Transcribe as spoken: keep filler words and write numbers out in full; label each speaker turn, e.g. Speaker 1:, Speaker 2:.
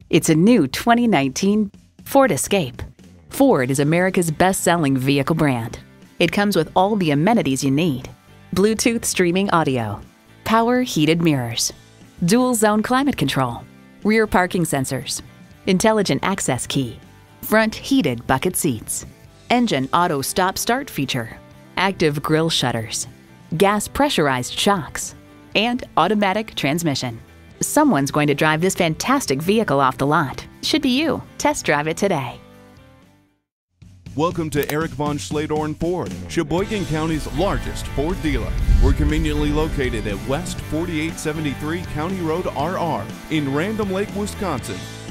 Speaker 1: It's a new twenty nineteen Ford Escape. Ford is America's best-selling vehicle brand. It comes with all the amenities you need: Bluetooth streaming audio, power heated mirrors, dual zone climate control, rear parking sensors, intelligent access key, front heated bucket seats, engine auto stop start feature, active grille shutters, gas pressurized shocks, and automatic transmission. Someone's going to drive this fantastic vehicle off the lot. Should be you. Test drive it today.
Speaker 2: Welcome to Eric Von Schledorn Ford, Sheboygan County's largest Ford dealer. We're conveniently located at West forty-eight seventy-three County Road R R in Random Lake, Wisconsin.